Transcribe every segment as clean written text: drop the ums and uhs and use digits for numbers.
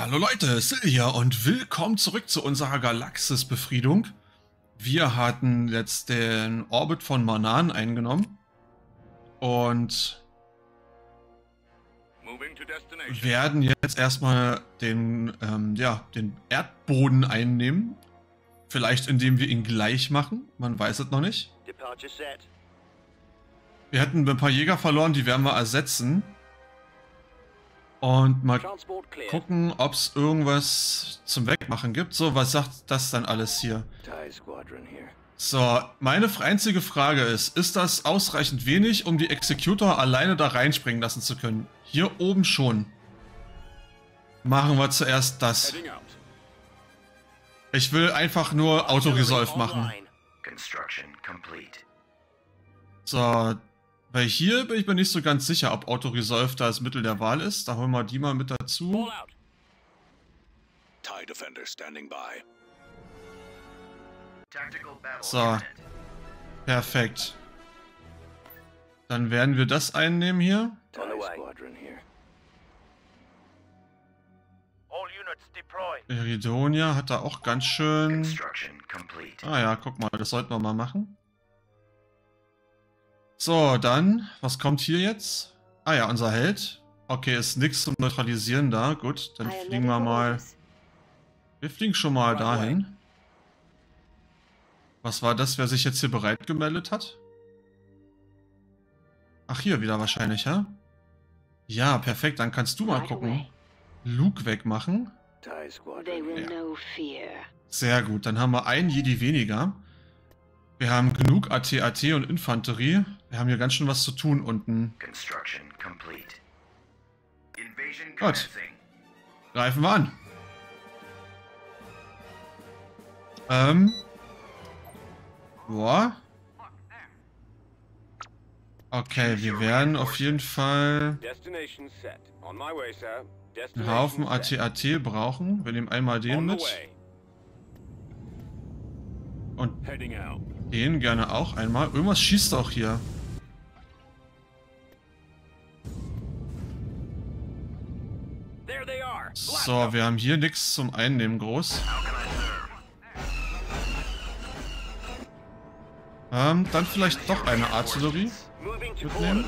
Hallo Leute, Sil hier und willkommen zurück zu unserer Galaxis-Befriedung. Wir hatten jetzt den Orbit von Manaan eingenommen und werden jetzt erstmal den Erdboden einnehmen. Vielleicht indem wir ihn gleich machen, man weiß es noch nicht. Wir hätten ein paar Jäger verloren, die werden wir ersetzen. Und mal gucken, ob es irgendwas zum Wegmachen gibt. So, was sagt das dann alles hier? So, meine einzige Frage ist das ausreichend wenig, um die Executor alleine da reinspringen lassen zu können? Hier oben schon. Machen wir zuerst das. Ich will einfach nur Autoresolve machen. So, weil hier bin ich mir nicht so ganz sicher, ob Autoresolve da das Mittel der Wahl ist. Da holen wir die mal mit dazu. So. Perfekt. Dann werden wir das einnehmen hier. Iridonia hat da auch ganz schön... Ah ja, guck mal, das sollten wir mal machen. So, dann, was kommt hier jetzt? Ah ja, unser Held. Okay, ist nichts zum Neutralisieren da. Gut, dann fliegen wir mal... Wir fliegen schon mal dahin. Was war das, wer sich jetzt hier bereit gemeldet hat? Ach, hier wieder wahrscheinlich, ja? Ja, perfekt, dann kannst du mal gucken. Luke wegmachen. Ja. Sehr gut, dann haben wir einen Jedi weniger. Wir haben genug AT-AT und Infanterie. Wir haben hier ganz schön was zu tun unten. Gut. Greifen wir an. Boah. Okay, wir werden auf jeden Fall einen Haufen AT-AT brauchen. Wir nehmen einmal den mit. Und den gerne auch einmal. Irgendwas schießt auch hier. So, wir haben hier nichts zum Einnehmen groß. Dann vielleicht doch eine Artillerie mitnehmen.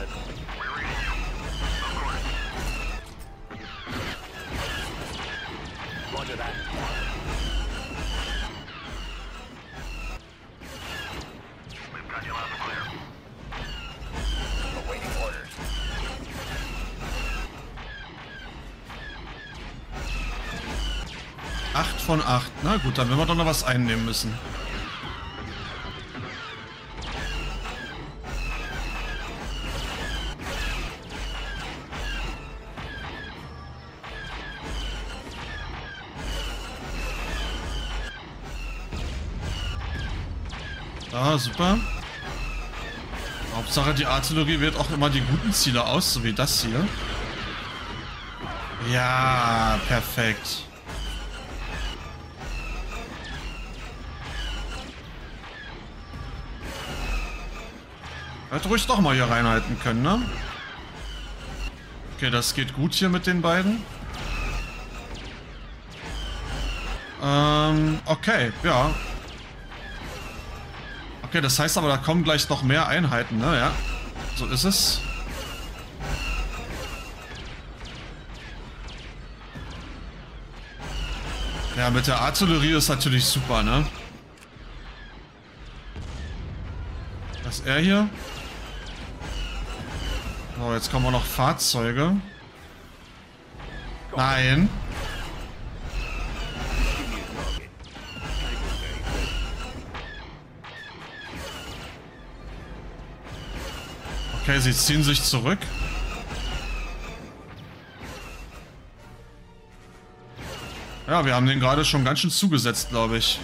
Acht von 8. Na gut, dann werden wir doch noch was einnehmen müssen. Ah, super. Hauptsache die Artillerie wählt auch immer die guten Ziele aus, so wie das hier. Ja, perfekt. Hätte ruhig doch mal hier reinhalten können, ne? Okay, das geht gut hier mit den beiden. Okay, ja. Okay, das heißt aber, da kommen gleich noch mehr Einheiten, ne? Ja, so ist es. Ja, mit der Artillerie ist natürlich super, ne? Was ist er hier? So, jetzt kommen auch noch Fahrzeuge. Nein. Okay, sie ziehen sich zurück. Ja, wir haben den gerade schon ganz schön zugesetzt, glaube ich.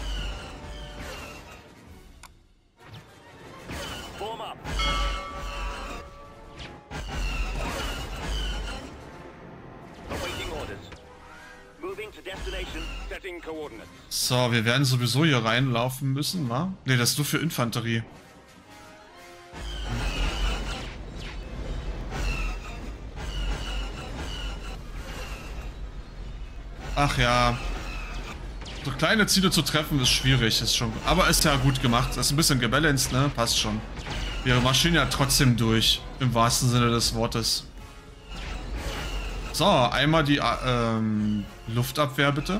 So, wir werden sowieso hier reinlaufen müssen, wa? Ne, das ist nur für Infanterie. Ach ja. So kleine Ziele zu treffen ist schwierig, ist schon. Aber ist ja gut gemacht. Das ist ein bisschen gebalanced, ne? Passt schon. Wir marschieren ja trotzdem durch. Im wahrsten Sinne des Wortes. So, einmal die Luftabwehr bitte.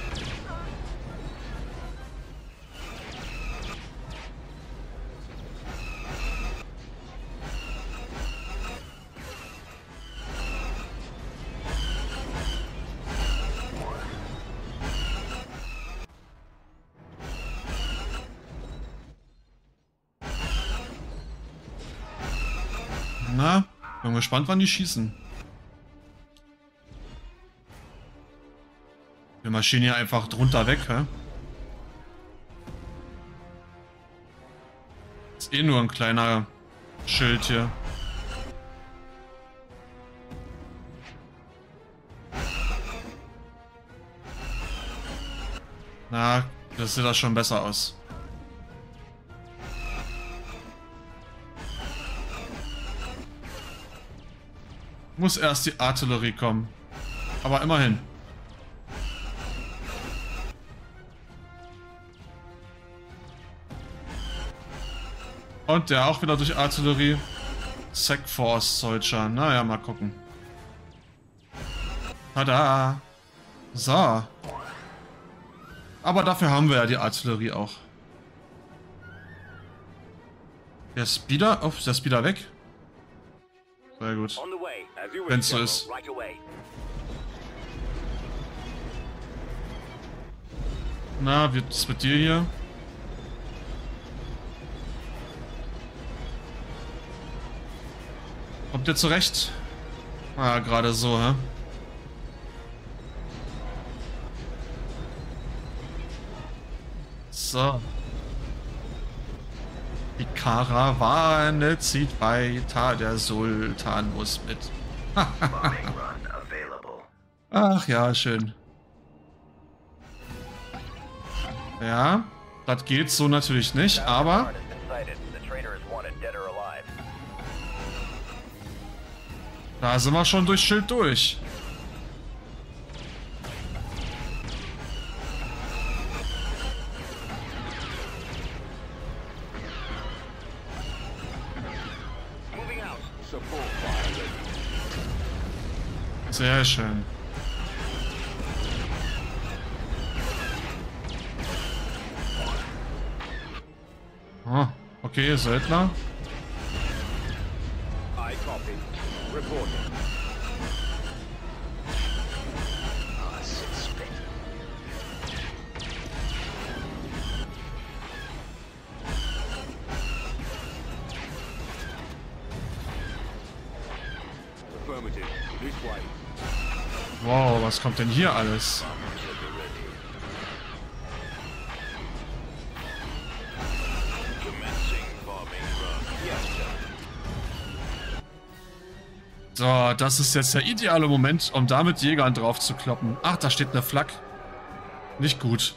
Na, bin gespannt, wann die schießen. Wir marschieren hier einfach drunter weg, hä? Ist eh nur ein kleiner Schild hier. Na, das sieht das schon besser aus. Muss erst die Artillerie kommen. Aber immerhin. Und der auch wieder durch Artillerie. Sec Force Soldier. Naja, mal gucken. Tada! So. Aber dafür haben wir ja die Artillerie auch. Der Speeder. Oh, ist der Speeder weg? Sehr gut. Wenn es so ist. Na, wie ist mit dir hier? Kommt ihr zurecht? Ah, gerade so, hä? So. Die Karawane zieht weiter, der Sultan muss mit. Ach ja, schön. Ja, das geht so natürlich nicht, aber... Da sind wir schon durchs Schild durch. Sehr schön. Oh, okay, Söldner. Wow, was kommt denn hier alles? So, das ist jetzt der ideale Moment, um da mit Jägern drauf zu kloppen. Ach, da steht eine Flak. Nicht gut.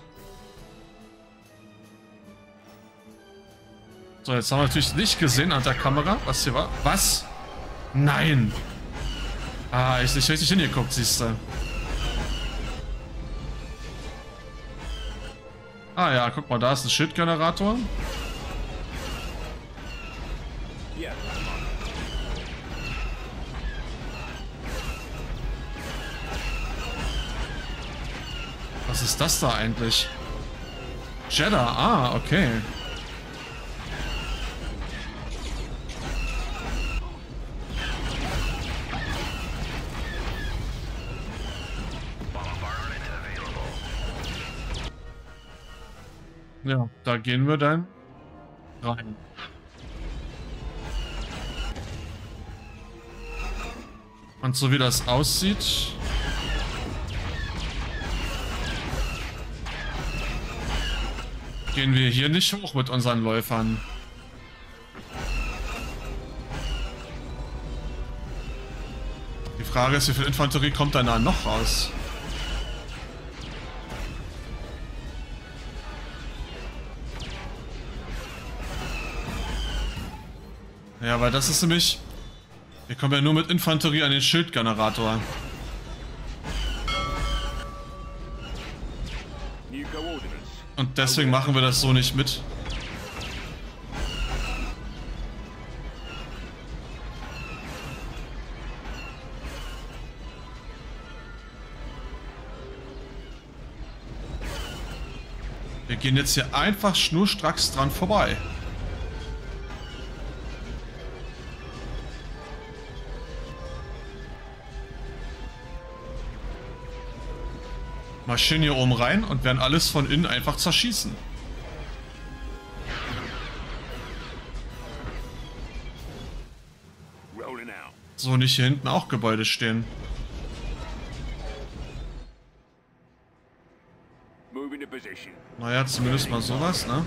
So, jetzt haben wir natürlich nicht gesehen an der Kamera, was hier war. Was? Nein! Ah, ich nicht richtig hingeguckt, siehst du. Ah ja, guck mal, da ist ein Schildgenerator. Was ist das da eigentlich? Jeddah, ah, okay. Ja, da gehen wir dann rein. Und so wie das aussieht... gehen wir hier nicht hoch mit unseren Läufern. Die Frage ist, wie viel Infanterie kommt da noch raus? Ja, weil das ist nämlich... Wir kommen ja nur mit Infanterie an den Schildgenerator. Und deswegen machen wir das so nicht mit. Wir gehen jetzt hier einfach schnurstracks dran vorbei. Maschinen hier oben rein und werden alles von innen einfach zerschießen. So, nicht hier hinten auch Gebäude stehen. Naja, zumindest mal sowas, ne?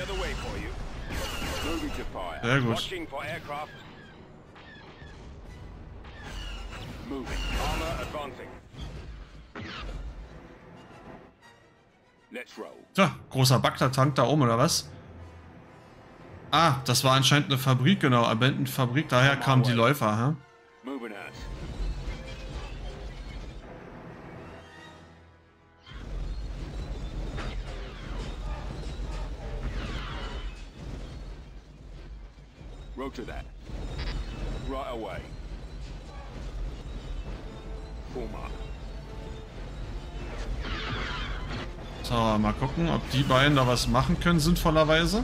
Sehr gut. Tja, großer Bagdad-Tank da oben, oder was? Ah, das war anscheinend eine Fabrik, genau. Abandoned Fabrik, daher kamen die Läufer, hä? Roger that. Right away. Form up. So, mal gucken, ob die beiden da was machen können, sinnvollerweise.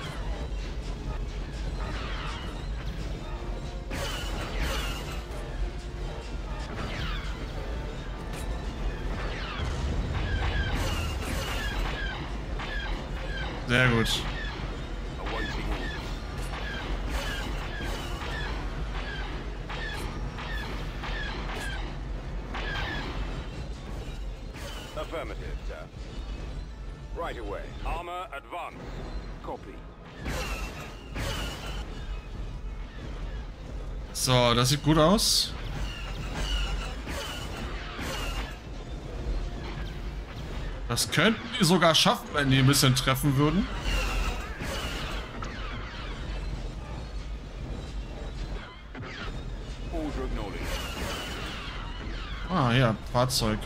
Sehr gut. Affirmative, sir. Right away. Armor advance. Copy. So, das sieht gut aus. Das könnten die sogar schaffen, wenn die ein bisschen treffen würden. Ah, ja, Fahrzeug.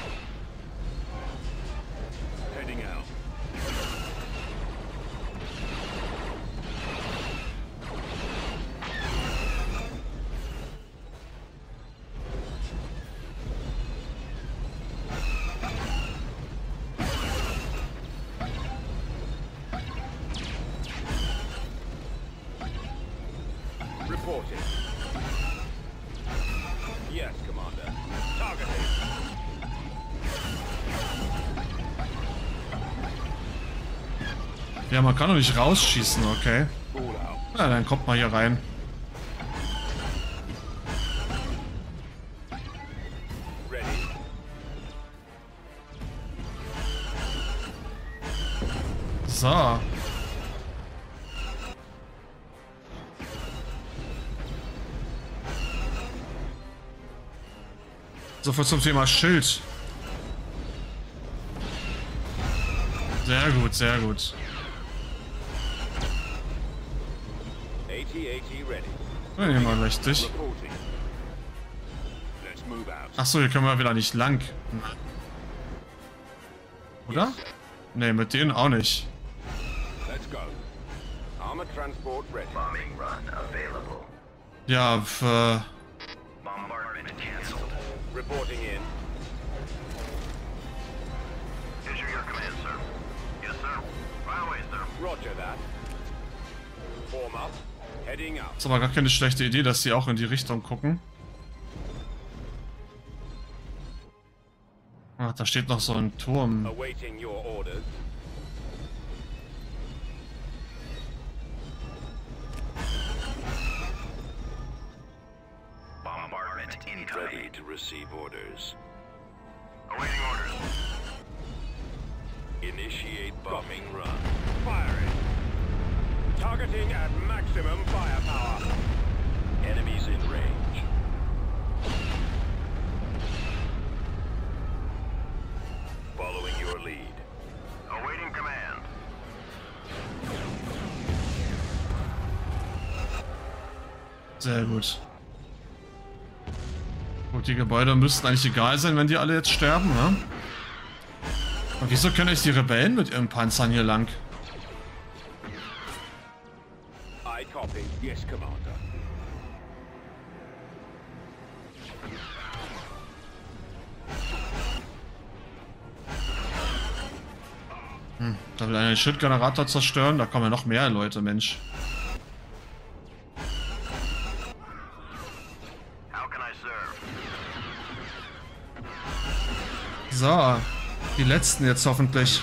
Reporting. Yes, Commander. Targeting. Ja, man kann doch nicht rausschießen, okay. Na, dann kommt mal hier rein. So. Sofort zum Thema Schild. Sehr gut, sehr gut. Ja, nehmen wir richtig. Achso, hier können wir wieder nicht lang. Oder? Ne, mit denen auch nicht. Ja, für... Reporting in. Issue your command, sir. Yes, sir. Right away, sir. Roger that. Form up. Heading up. Ist aber gar keine schlechte Idee, dass sie auch in die Richtung gucken. Ah, da steht noch so ein Turm. Awaiting your orders. Ready to receive orders. Awaiting orders. Initiate bombing run. Firing. Targeting at maximum firepower. Enemies in range. Following your lead. Awaiting command. Sehr gut. Gut, die Gebäude müssten eigentlich egal sein, wenn die alle jetzt sterben, ne? Und wieso können euch die Rebellen mit ihren Panzern hier lang? I copy. Yes, Commander. Da will einer den Schildgenerator zerstören. Da kommen ja noch mehr Leute, Mensch. How can I serve? So, die letzten jetzt hoffentlich.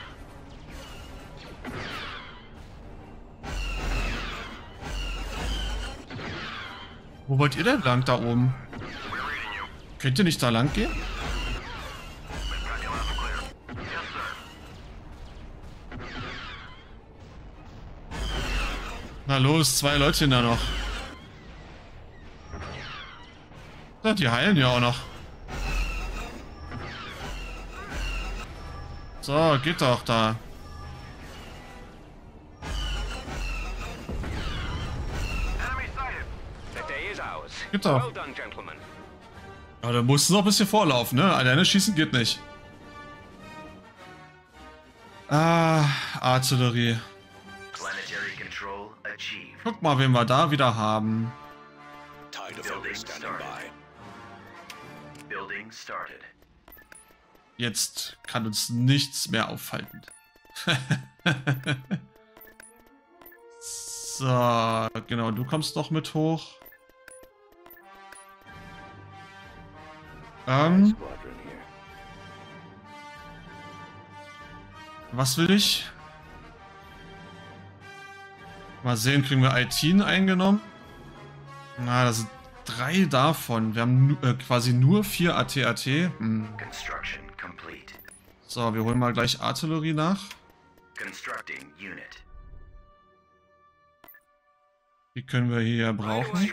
Wo wollt ihr denn lang da oben? Könnt ihr nicht da lang gehen? Na los, 2 Leute da noch. Ja, die heilen ja auch noch. So, geht doch da. Geht doch. Ja, da musst du noch ein bisschen vorlaufen, ne? Alleine schießen geht nicht. Ah, Artillerie. Guck mal, wen wir da wieder haben. Jetzt kann uns nichts mehr aufhalten. So, genau, du kommst noch mit hoch. Was will ich? Mal sehen, kriegen wir Aitin eingenommen? Na, das sind 3 davon. Wir haben quasi nur 4 AT-AT. So, wir holen mal gleich Artillerie nach. Die können wir hier brauchen.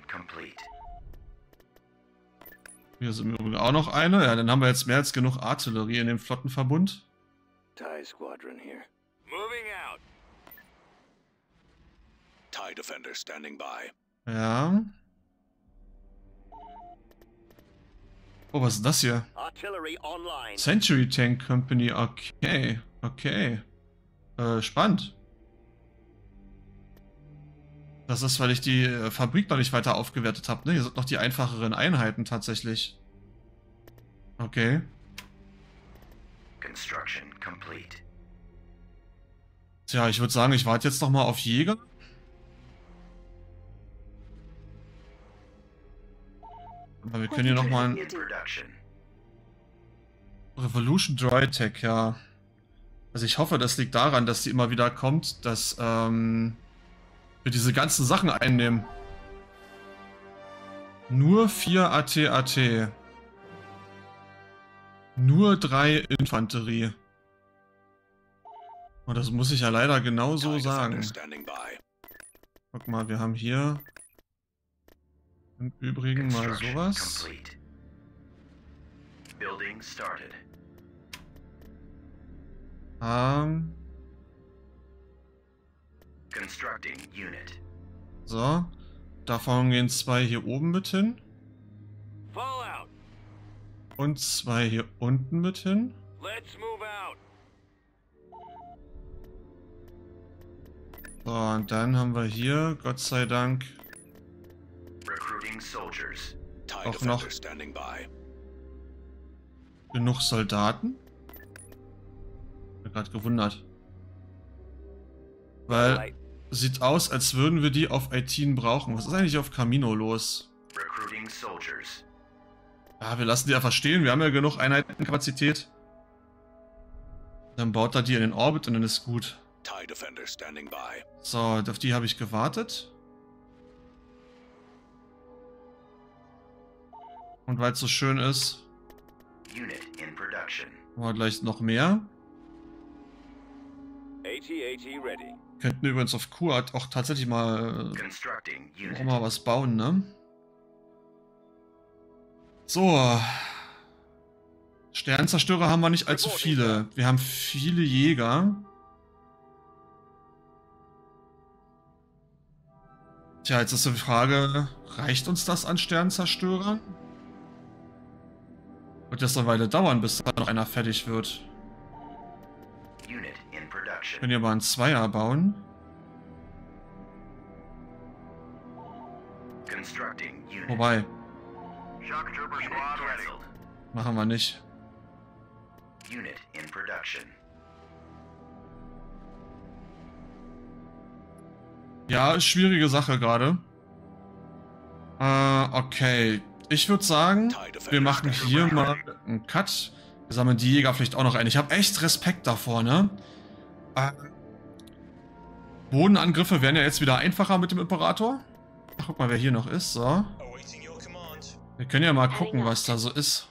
Hier ist im Übrigen auch noch eine. Ja, dann haben wir jetzt mehr als genug Artillerie in dem Flottenverbund. TIE Squadron here. Moving out. TIE Defender standing by. Ja. Oh, was ist das hier? Artillery online. Century Tank Company. Okay. Okay. Spannend. Das ist, weil ich die Fabrik noch nicht weiter aufgewertet habe, ne? Hier sind noch die einfacheren Einheiten tatsächlich. Okay. Construction complete. Tja, ich würde sagen, ich warte jetzt noch mal auf Jäger. Aber wir können hier noch mal ein Revolution Droid Tech, ja. Also ich hoffe, das liegt daran, dass die immer wieder kommt, dass wir diese ganzen Sachen einnehmen. Nur 4 AT-AT. Nur 3 Infanterie. Und das muss ich ja leider genau so sagen. Guck mal, wir haben hier im Übrigen mal sowas. So, davon gehen 2 hier oben mit hin. Und 2 hier unten mit hin. So, und dann haben wir hier, Gott sei Dank, auch noch genug Soldaten. Ich bin gerade gewundert. Weil sieht aus, als würden wir die auf Aitin brauchen. Was ist eigentlich auf Kamino los? Ja, wir lassen die einfach stehen. Wir haben ja genug Einheitenkapazität. Dann baut er die in den Orbit und dann ist gut. So, auf die habe ich gewartet. Und weil es so schön ist, haben wir gleich noch mehr. Könnten übrigens auf Kuat auch tatsächlich mal was bauen, ne? So. Sternzerstörer haben wir nicht allzu viele. Wir haben viele Jäger. Tja, jetzt ist die Frage, reicht uns das an Sternzerstörern? Wird das eine Weile dauern, bis da noch einer fertig wird. Können hier aber einen Zweier bauen. Wobei. Machen wir nicht. Ja, schwierige Sache gerade. Okay. Ich würde sagen, wir machen hier mal einen Cut. Wir sammeln die Jäger vielleicht auch noch ein. Ich habe echt Respekt davor, ne? Bodenangriffe werden ja jetzt wieder einfacher mit dem Imperator. Ach, guck mal, wer hier noch ist. So. Wir können ja mal gucken, was da so ist.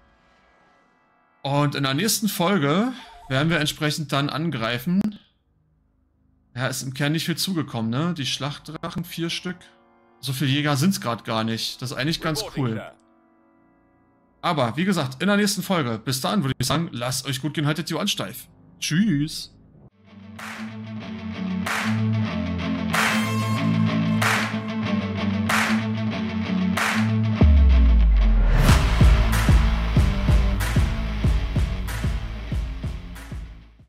Und in der nächsten Folge werden wir entsprechend dann angreifen. Ja, ist im Kern nicht viel zugekommen, ne? Die Schlachtdrachen, 4 Stück. So viele Jäger sind es gerade gar nicht. Das ist eigentlich ganz cool. Aber, wie gesagt, in der nächsten Folge. Bis dahin würde ich sagen, lasst euch gut gehen, haltet die Ohren steif. Tschüss.